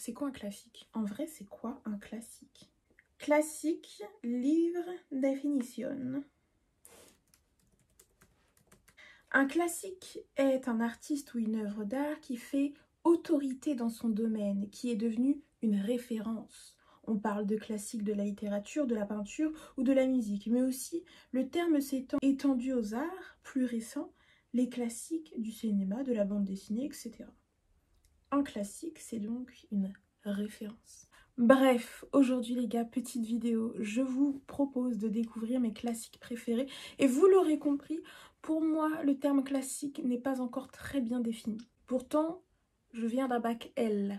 C'est quoi un classique? En vrai, c'est quoi un classique? Classique, livre, définition. Un classique est un artiste ou une œuvre d'art qui fait autorité dans son domaine, qui est devenu une référence. On parle de classique de la littérature, de la peinture ou de la musique, mais aussi le terme s'étant étendu aux arts plus récents, les classiques du cinéma, de la bande dessinée, etc. Un classique, c'est donc une référence. Bref, aujourd'hui les gars, petite vidéo, je vous propose de découvrir mes classiques préférés et vous l'aurez compris, pour moi le terme classique n'est pas encore très bien défini. Pourtant, je viens d'un bac L.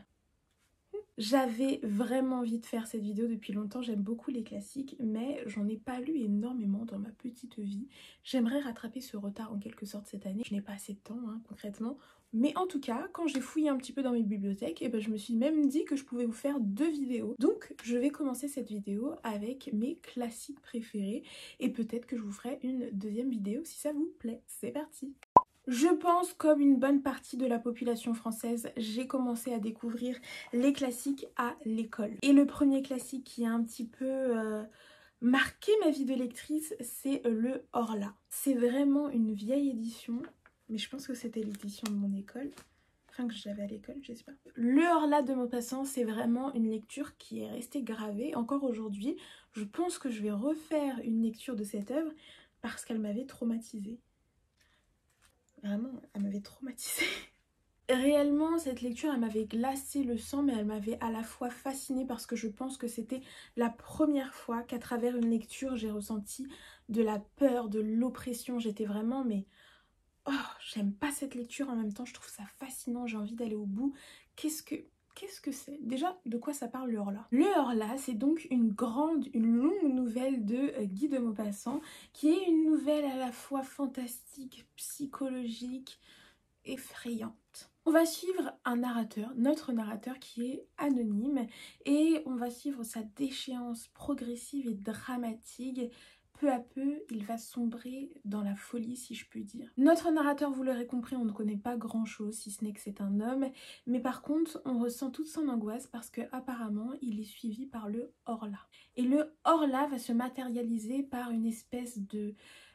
J'avais vraiment envie de faire cette vidéo depuis longtemps, j'aime beaucoup les classiques, mais j'en ai pas lu énormément dans ma petite vie. J'aimerais rattraper ce retard en quelque sorte cette année. Je n'ai pas assez de temps concrètement. Mais en tout cas, quand j'ai fouillé un petit peu dans mes bibliothèques, et ben je me suis même dit que je pouvais vous faire 2 vidéos. Donc je vais commencer cette vidéo avec mes classiques préférés et peut-être que je vous ferai une deuxième vidéo si ça vous plaît. C'est parti! Je pense, comme une bonne partie de la population française, j'ai commencé à découvrir les classiques à l'école. Et le premier classique qui a un petit peu marqué ma vie de lectrice, c'est le Horla. C'est vraiment une vieille édition, mais je pense que c'était l'édition de mon école. Enfin, que j'avais à l'école, j'espère. Le Horla de Maupassant, c'est vraiment une lecture qui est restée gravée. Encore aujourd'hui, je pense que je vais refaire une lecture de cette œuvre parce qu'elle m'avait traumatisée. Vraiment, elle m'avait traumatisée. Réellement, cette lecture, elle m'avait glacé le sang, mais elle m'avait à la fois fascinée parce que je pense que c'était la première fois qu'à travers une lecture, j'ai ressenti de la peur, de l'oppression. J'étais vraiment, mais oh, j'aime pas cette lecture, en même temps, je trouve ça fascinant, j'ai envie d'aller au bout. Qu'est-ce que c'est? Déjà, de quoi ça parle le Horla? Le Horla, c'est donc une longue nouvelle de Guy de Maupassant, qui est une nouvelle à la fois fantastique, psychologique, effrayante. On va suivre un narrateur, notre narrateur qui est anonyme, et on va suivre sa déchéance progressive et dramatique. Peu à peu, il va sombrer dans la folie, si je puis dire. Notre narrateur, vous l'aurez compris, on ne connaît pas grand-chose, si ce n'est que c'est un homme. Mais par contre, on ressent toute son angoisse parce qu'apparemment, il est suivi par le Horla. Et le Horla va se matérialiser par une espèce de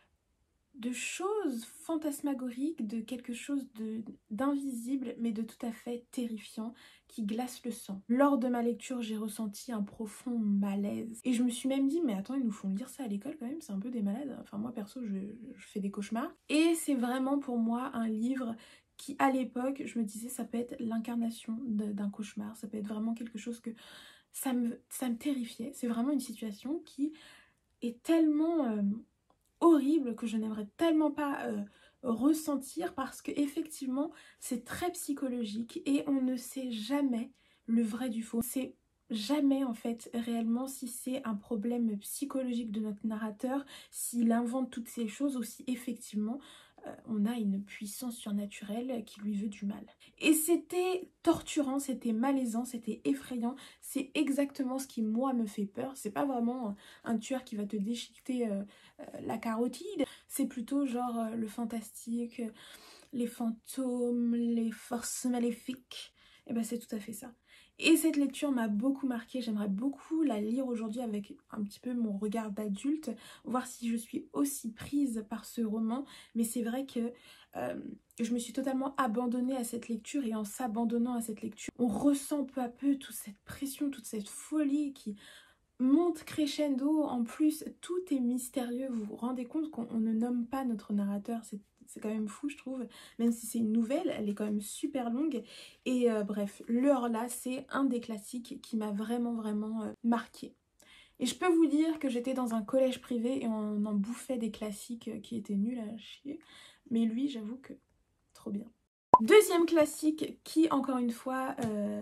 choses fantasmagoriques, de quelque chose d'invisible, mais de tout à fait terrifiant, qui glace le sang. Lors de ma lecture, j'ai ressenti un profond malaise. Et je me suis même dit, mais attends, ils nous font lire ça à l'école quand même, c'est un peu des malades. Enfin, moi, perso, je fais des cauchemars. Et c'est vraiment pour moi un livre qui, à l'époque, je me disais, ça peut être l'incarnation d'un cauchemar. Ça peut être vraiment quelque chose que... Ça me terrifiait. C'est vraiment une situation qui est tellement... horrible, que je n'aimerais tellement pas ressentir, parce que effectivement c'est très psychologique et on ne sait jamais le vrai du faux. C'est jamais en fait réellement si c'est un problème psychologique de notre narrateur, s'il invente toutes ces choses, ou si effectivement on a une puissance surnaturelle qui lui veut du mal. Et c'était torturant, c'était malaisant, c'était effrayant. C'est exactement ce qui moi me fait peur. C'est pas vraiment un tueur qui va te déchiqueter la carotide, c'est plutôt genre le fantastique, les fantômes, les forces maléfiques. Et ben c'est tout à fait ça. Et cette lecture m'a beaucoup marquée, j'aimerais beaucoup la lire aujourd'hui avec un petit peu mon regard d'adulte, voir si je suis aussi prise par ce roman. Mais c'est vrai que je me suis totalement abandonnée à cette lecture, et en s'abandonnant à cette lecture, on ressent peu à peu toute cette pression, toute cette folie qui monte crescendo. En plus, tout est mystérieux, vous vous rendez compte qu'on ne nomme pas notre narrateur, c'est quand même fou je trouve, même si c'est une nouvelle, elle est quand même super longue. Et bref, le Horla, c'est un des classiques qui m'a vraiment marquée. Et je peux vous dire que j'étais dans un collège privé et on en bouffait des classiques qui étaient nuls à chier, mais lui j'avoue que trop bien. Deuxième classique qui, encore une fois,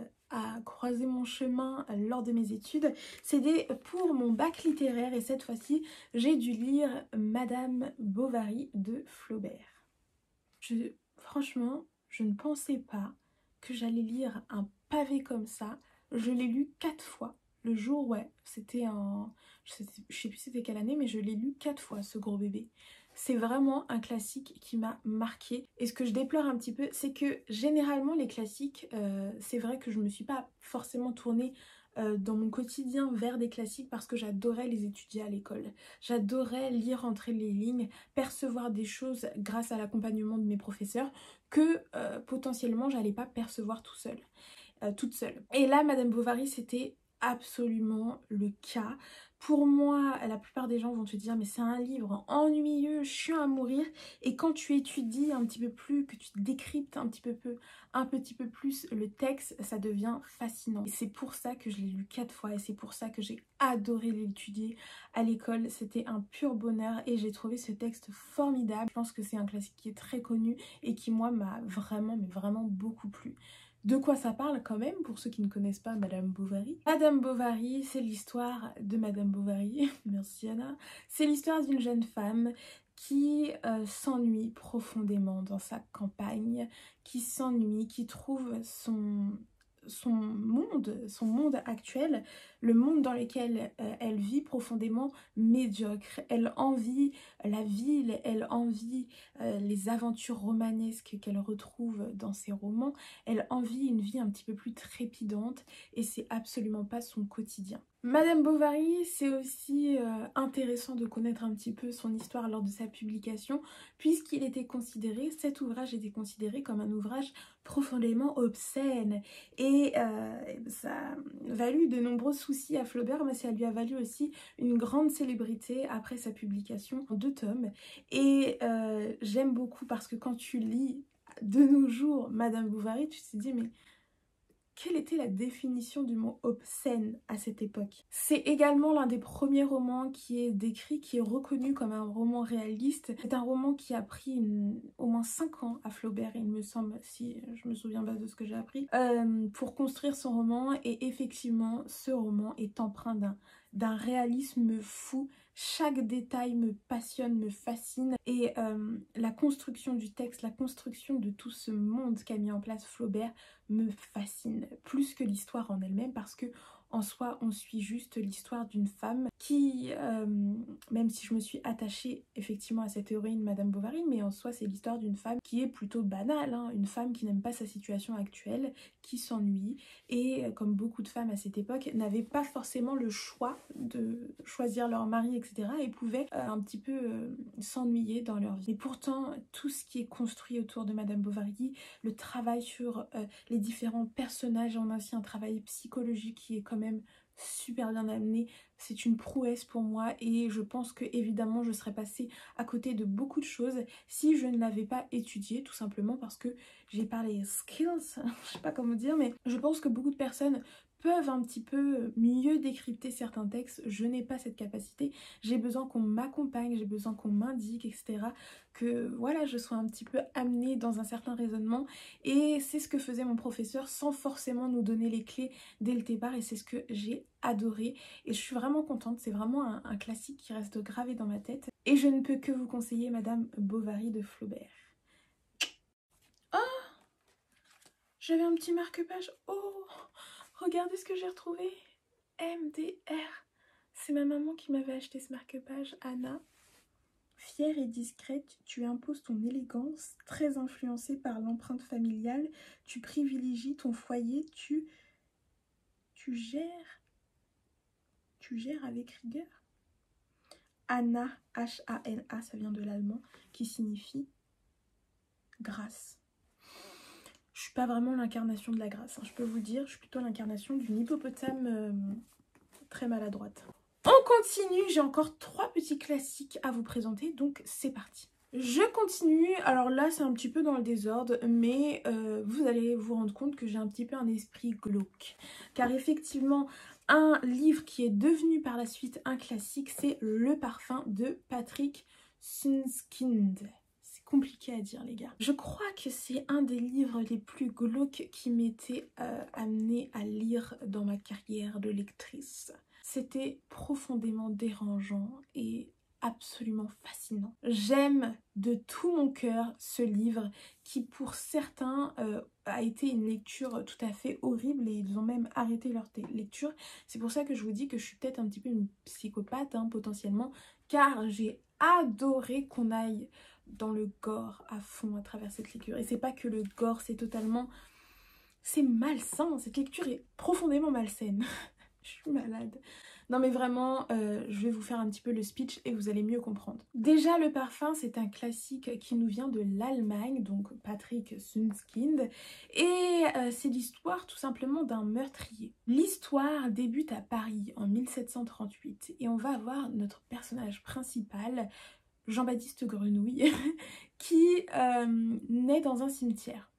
a croisé mon chemin lors de mes études, c'était pour mon bac littéraire, et cette fois-ci j'ai dû lire Madame Bovary de Flaubert. Franchement, je ne pensais pas que j'allais lire un pavé comme ça. Je l'ai lu 4 fois. Le jour, ouais, c'était en... Je sais plus c'était quelle année, mais je l'ai lu 4 fois, ce gros bébé. c'est vraiment un classique qui m'a marqué. Et ce que je déplore un petit peu, c'est que généralement les classiques, c'est vrai que je me suis pas forcément tournée dans mon quotidien vers des classiques parce que j'adorais les étudier à l'école. J'adorais lire entre les lignes, percevoir des choses grâce à l'accompagnement de mes professeurs que potentiellement j'allais pas percevoir toute seule. Et là, Madame Bovary, c'était absolument le cas. Pour moi, la plupart des gens vont te dire mais c'est un livre ennuyeux, chiant à mourir, et quand tu étudies un petit peu plus, que tu décryptes un petit peu plus le texte, ça devient fascinant. Et c'est pour ça que je l'ai lu 4 fois et c'est pour ça que j'ai adoré l'étudier à l'école. C'était un pur bonheur et j'ai trouvé ce texte formidable. Je pense que c'est un classique qui est très connu et qui moi m'a vraiment, mais vraiment beaucoup plu. De quoi ça parle quand même, pour ceux qui ne connaissent pas Madame Bovary? Madame Bovary, c'est l'histoire de Madame Bovary, merci Anna. C'est l'histoire d'une jeune femme qui s'ennuie profondément dans sa campagne, qui s'ennuie, qui trouve son monde actuel, le monde dans lequel elle vit profondément médiocre. Elle envie la ville, elle envie les aventures romanesques qu'elle retrouve dans ses romans, elle envie une vie un petit peu plus trépidante et c'est absolument pas son quotidien. Madame Bovary, c'est aussi intéressant de connaître un petit peu son histoire lors de sa publication, puisqu'il était considéré, cet ouvrage était considéré comme un ouvrage profondément obscène et ça a valu de nombreux soucis à Flaubert, mais ça lui a valu aussi une grande célébrité après sa publication en 2 tomes. Et j'aime beaucoup parce que quand tu lis de nos jours Madame Bovary, tu te dis mais quelle était la définition du mot obscène à cette époque? C'est également l'un des premiers romans qui est décrit, qui est reconnu comme un roman réaliste. C'est un roman qui a pris au moins 5 ans à Flaubert, il me semble, si je me souviens pas de ce que j'ai appris, pour construire son roman. Et effectivement, ce roman est empreint d'un réalisme fou. Chaque détail me passionne, me fascine. Et la construction du texte, la construction de tout ce monde qu'a mis en place Flaubert me fascine plus que l'histoire en elle-même, parce que en soi on suit juste l'histoire d'une femme qui, même si je me suis attachée effectivement à cette héroïne Madame Bovary, mais en soi c'est l'histoire d'une femme qui est plutôt banale, hein, une femme qui n'aime pas sa situation actuelle, qui s'ennuie et comme beaucoup de femmes à cette époque n'avaient pas forcément le choix de choisir leur mari etc. et pouvaient un petit peu s'ennuyer dans leur vie. Et pourtant tout ce qui est construit autour de Madame Bovary, le travail sur les différents personnages, on a aussi un travail psychologique qui est quand même super bien amené, c'est une prouesse pour moi et je pense que évidemment je serais passée à côté de beaucoup de choses si je ne l'avais pas étudié, tout simplement parce que j'ai pas les skills, je sais pas comment dire, mais je pense que beaucoup de personnes peuvent un petit peu mieux décrypter certains textes. Je n'ai pas cette capacité, j'ai besoin qu'on m'accompagne, j'ai besoin qu'on m'indique etc, que voilà je sois un petit peu amenée dans un certain raisonnement, et c'est ce que faisait mon professeur sans forcément nous donner les clés dès le départ, et c'est ce que j'ai adoré et je suis vraiment contente. C'est vraiment un classique qui reste gravé dans ma tête et je ne peux que vous conseiller Madame Bovary de Flaubert. Oh, j'avais un petit marque-page. Oh, regardez ce que j'ai retrouvé. MDR. C'est ma maman qui m'avait acheté ce marque-page, Anna. Fière et discrète, tu imposes ton élégance, très influencée par l'empreinte familiale, tu privilégies ton foyer, tu gères avec rigueur. Anna, H-A-N-A, ça vient de l'allemand, qui signifie grâce. Je suis pas vraiment l'incarnation de la grâce, hein, je peux vous dire, je suis plutôt l'incarnation d'une hippopotame très maladroite. On continue, j'ai encore 3 petits classiques à vous présenter, donc c'est parti. Je continue, alors là c'est un petit peu dans le désordre, mais vous allez vous rendre compte que j'ai un petit peu un esprit glauque. Car effectivement, un livre qui est devenu par la suite un classique, c'est Le Parfum de Patrick Süskind. C'est compliqué à dire les gars. Je crois que c'est un des livres les plus glauques qui m'était amené à lire dans ma carrière de lectrice. C'était profondément dérangeant et absolument fascinant. J'aime de tout mon cœur ce livre qui pour certains a été une lecture tout à fait horrible et ils ont même arrêté leur lecture. C'est pour ça que je vous dis que je suis peut-être un petit peu une psychopathe hein, potentiellement, car j'ai adoré qu'on aille dans le gore à fond à travers cette lecture. Et c'est pas que le gore, c'est totalement... c'est malsain, cette lecture est profondément malsaine. Je suis malade. Non mais vraiment, je vais vous faire un petit peu le speech et vous allez mieux comprendre. Déjà, Le Parfum, c'est un classique qui nous vient de l'Allemagne, donc Patrick Süskind, et c'est l'histoire tout simplement d'un meurtrier. L'histoire débute à Paris en 1738 et on va avoir notre personnage principal, Jean-Baptiste Grenouille, qui naît dans un cimetière.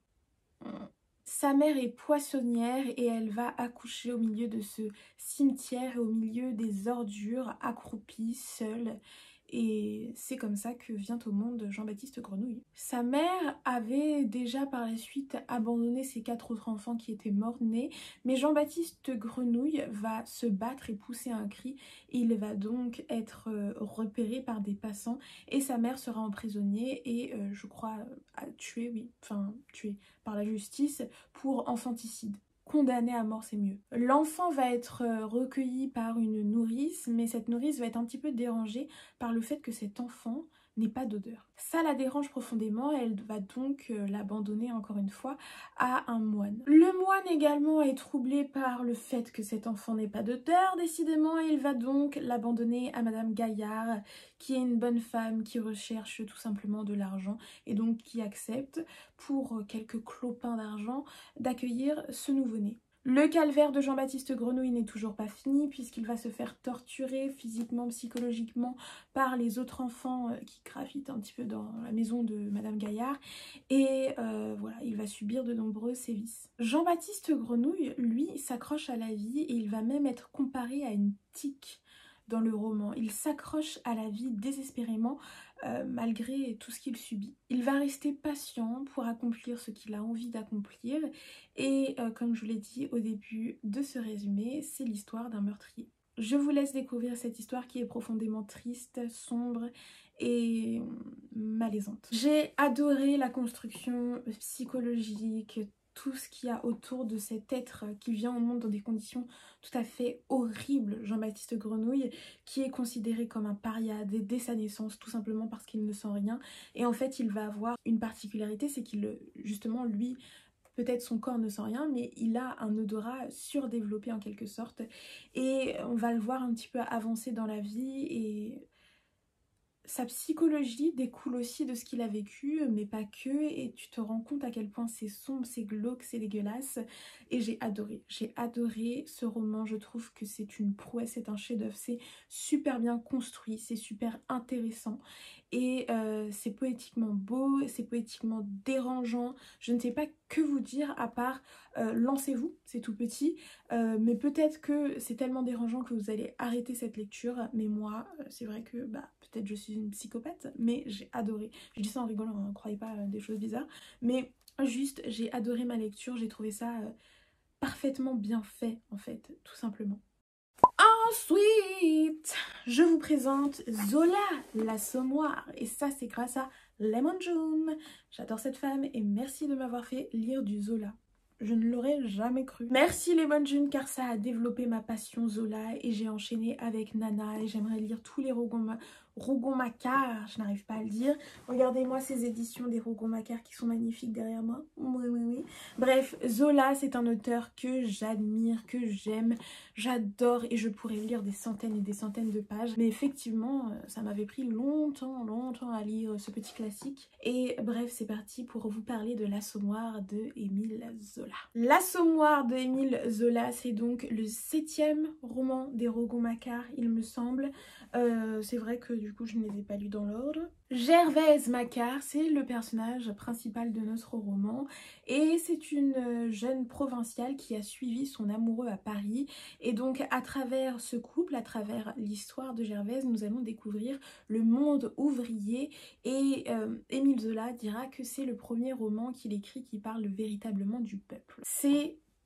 Sa mère est poissonnière et elle va accoucher au milieu de ce cimetière et au milieu des ordures, accroupie, seule. Et c'est comme ça que vient au monde Jean-Baptiste Grenouille. Sa mère avait déjà par la suite abandonné ses 4 autres enfants qui étaient morts-nés, mais Jean-Baptiste Grenouille va se battre et pousser un cri. Et il va donc être repéré par des passants et sa mère sera emprisonnée et je crois tuée par la justice pour infanticide. Condamné à mort, c'est mieux. L'enfant va être recueilli par une nourrice, mais cette nourrice va être un petit peu dérangée par le fait que cet enfant n'ait pas d'odeur. Ça la dérange profondément, elle va donc l'abandonner encore une fois à un moine. Le moine également est troublé par le fait que cet enfant n'ait pas d'odeur, décidément, et il va donc l'abandonner à Madame Gaillard, qui est une bonne femme qui recherche tout simplement de l'argent et donc qui accepte, pour quelques clopins d'argent, d'accueillir ce nouveau-né. Le calvaire de Jean-Baptiste Grenouille n'est toujours pas fini puisqu'il va se faire torturer physiquement, psychologiquement par les autres enfants qui gravitent un petit peu dans la maison de Madame Gaillard et voilà, il va subir de nombreux sévices. Jean-Baptiste Grenouille, lui, s'accroche à la vie et il va même être comparé à une tique dans le roman. Il s'accroche à la vie désespérément malgré tout ce qu'il subit. Il va rester patient pour accomplir ce qu'il a envie d'accomplir et comme je vous l'ai dit au début de ce résumé, c'est l'histoire d'un meurtrier. Je vous laisse découvrir cette histoire qui est profondément triste, sombre et malaisante. J'ai adoré la construction psychologique, tout ce qu'il y a autour de cet être qui vient au monde dans des conditions tout à fait horribles, Jean-Baptiste Grenouille, qui est considéré comme un paria dès sa naissance, tout simplement parce qu'il ne sent rien. Et en fait, il va avoir une particularité, c'est qu'il, justement, lui, peut-être son corps ne sent rien, mais il a un odorat surdéveloppé en quelque sorte. Et on va le voir un petit peu avancer dans la vie et... sa psychologie découle aussi de ce qu'il a vécu, mais pas que, et tu te rends compte à quel point c'est sombre, c'est glauque, c'est dégueulasse, et j'ai adoré ce roman. Je trouve que c'est une prouesse, c'est un chef-d'œuvre, c'est super bien construit, c'est super intéressant, et c'est poétiquement beau, c'est poétiquement dérangeant. Je ne sais pas que vous dire à part lancez-vous, c'est tout petit, mais peut-être que c'est tellement dérangeant que vous allez arrêter cette lecture, mais moi c'est vrai que peut-être je suis une psychopathe, mais j'ai adoré. Je dis ça en rigolant, ne croyez pas des choses bizarres, mais juste j'ai adoré ma lecture, j'ai trouvé ça parfaitement bien fait en fait, tout simplement. Ensuite, je vous présente Zola, l'Assommoir, et ça c'est grâce à Lemon June. J'adore cette femme et merci de m'avoir fait lire du Zola. Je ne l'aurais jamais cru. Merci Lemon June car ça a développé ma passion Zola et j'ai enchaîné avec Nana et j'aimerais lire tous les Rougon-Macquart, je n'arrive pas à le dire. Regardez-moi ces éditions des Rougon-Macquart qui sont magnifiques derrière moi. Oui. Bref, Zola c'est un auteur que j'admire, que j'aime, j'adore et je pourrais lire des centaines et des centaines de pages. Mais effectivement, ça m'avait pris longtemps à lire ce petit classique. Et bref, c'est parti pour vous parler de L'Assommoir de Émile Zola. L'Assommoir de Émile Zola, c'est donc le 7e roman des Rougon-Macquart, il me semble. C'est vrai que du coup je ne les ai pas lus dans l'ordre. Gervaise Macquart, c'est le personnage principal de notre roman et c'est une jeune provinciale qui a suivi son amoureux à Paris et donc à travers ce couple, à travers l'histoire de Gervaise, nous allons découvrir le monde ouvrier et Émile Zola dira que c'est le premier roman qu'il écrit qui parle véritablement du peuple. C'est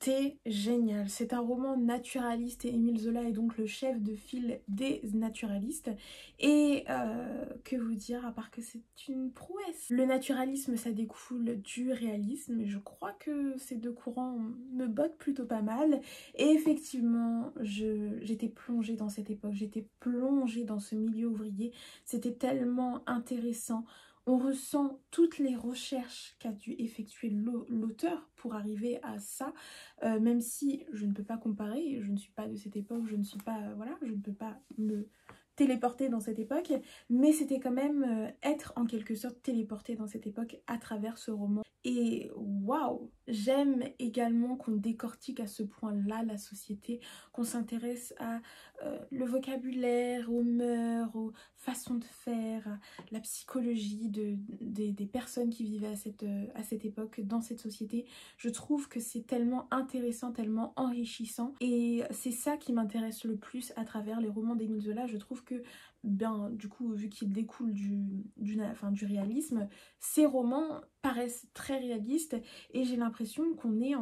C'était génial. C'est un roman naturaliste et Émile Zola est donc le chef de file des naturalistes. Et que vous dire à part que c'est une prouesse. Le naturalisme, ça découle du réalisme et je crois que ces deux courants me bottent plutôt pas mal. Et effectivement, j'étais plongée dans cette époque, j'étais plongée dans ce milieu ouvrier. C'était tellement intéressant. On ressent toutes les recherches qu'a dû effectuer l'auteur pour arriver à ça, même si je ne peux pas comparer, je ne suis pas de cette époque, je ne suis pas, voilà, je ne peux pas me téléporter dans cette époque, mais c'était quand même être en quelque sorte téléporté dans cette époque à travers ce roman. Et waouh, j'aime également qu'on décortique à ce point-là la société, qu'on s'intéresse à le vocabulaire, aux mœurs, aux façons de faire, à la psychologie des personnes qui vivaient à cette époque, dans cette société. Je trouve que c'est tellement intéressant, tellement enrichissant et c'est ça qui m'intéresse le plus à travers les romans d'Émile Zola. Je trouve que, bien, du coup, vu qu'ils découlent du réalisme, ces romans paraissent très réalistes et j'ai l'impression qu'on est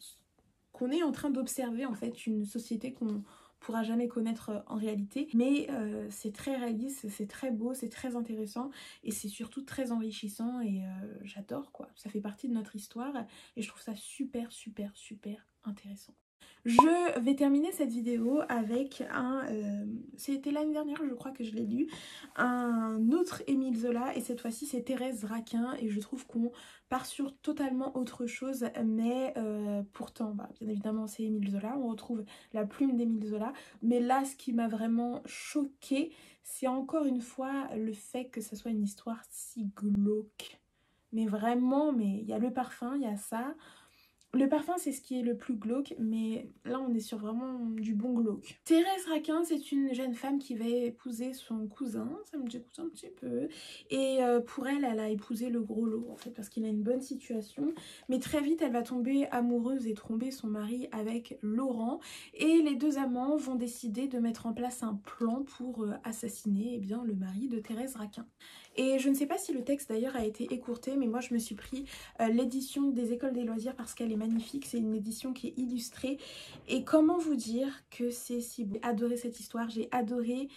en train d'observer en fait une société qu'on pourra jamais connaître en réalité, mais c'est très réaliste, c'est très beau, c'est très intéressant et c'est surtout très enrichissant et j'adore quoi, ça fait partie de notre histoire et je trouve ça super super super intéressant. Je vais terminer cette vidéo avec c'était l'année dernière je crois que je l'ai lu, un autre Émile Zola et cette fois-ci c'est Thérèse Raquin et je trouve qu'on part sur totalement autre chose mais pourtant bien évidemment c'est Émile Zola, on retrouve la plume d'Émile Zola mais là ce qui m'a vraiment choquée c'est encore une fois le fait que ça soit une histoire si glauque. Mais vraiment, mais il y a le parfum, il y a ça. Le parfum c'est ce qui est le plus glauque mais là on est sur vraiment du bon glauque. Thérèse Raquin c'est une jeune femme qui va épouser son cousin, ça me dégoûte un petit peu et pour elle, elle a épousé le gros lot en fait parce qu'il a une bonne situation mais très vite elle va tomber amoureuse et tromper son mari avec Laurent et les deux amants vont décider de mettre en place un plan pour assassiner bien, le mari de Thérèse Raquin. Et je ne sais pas si le texte d'ailleurs a été écourté mais moi je me suis pris l'édition des Écoles des loisirs parce qu'elle est magnifique, c'est une édition qui est illustrée et comment vous dire que c'est si beau. J'ai adoré cette histoire, j'ai adoré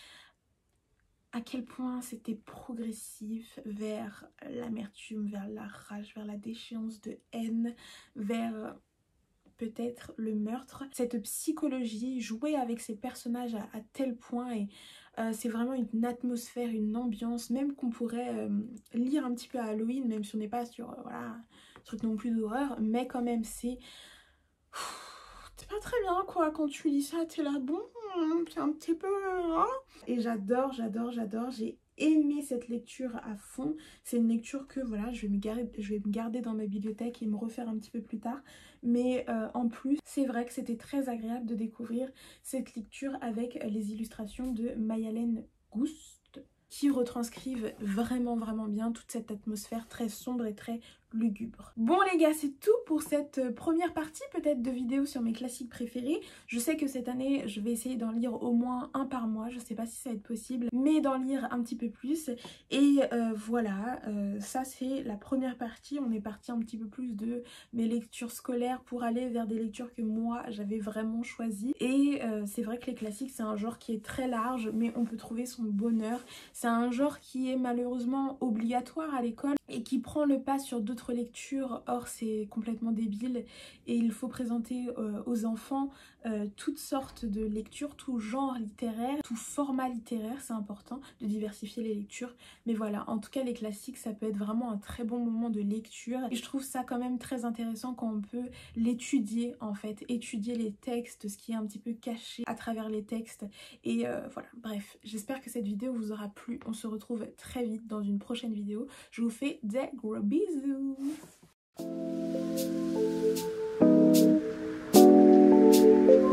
à quel point c'était progressif vers l'amertume, vers la rage, vers la déchéance de haine, vers peut-être le meurtre. Cette psychologie, jouer avec ces personnages à tel point et c'est vraiment une atmosphère, une ambiance, même qu'on pourrait lire un petit peu à Halloween, même si on n'est pas sur, voilà, truc non plus d'horreur, mais quand même c'est pas très bien quoi, quand tu lis ça t'es là bon, c'est un petit peu hein. Et j'adore, j'ai aimé cette lecture à fond, c'est une lecture que voilà je vais me garder dans ma bibliothèque et me refaire un petit peu plus tard, mais en plus c'est vrai que c'était très agréable de découvrir cette lecture avec les illustrations de Mayalène Gouste qui retranscrivent vraiment bien toute cette atmosphère très sombre et très lugubre. Bon les gars, c'est tout pour cette première partie peut-être de vidéo sur mes classiques préférés. Je sais que cette année je vais essayer d'en lire au moins un par mois, je sais pas si ça va être possible, mais d'en lire un petit peu plus. Et voilà, ça c'est la première partie, on est parti un petit peu plus de mes lectures scolaires pour aller vers des lectures que moi j'avais vraiment choisies. Et c'est vrai que les classiques c'est un genre qui est très large mais on peut trouver son bonheur. C'est un genre qui est malheureusement obligatoire à l'école et qui prend le pas sur d'autres lectures, or c'est complètement débile et il faut présenter aux enfants toutes sortes de lectures, tout genre littéraire, tout format littéraire, c'est important de diversifier les lectures, mais voilà, en tout cas les classiques ça peut être vraiment un très bon moment de lecture et je trouve ça quand même très intéressant quand on peut l'étudier en fait, étudier les textes, ce qui est un petit peu caché à travers les textes et voilà, bref, j'espère que cette vidéo vous aura plu, on se retrouve très vite dans une prochaine vidéo, je vous fais des gros bisous.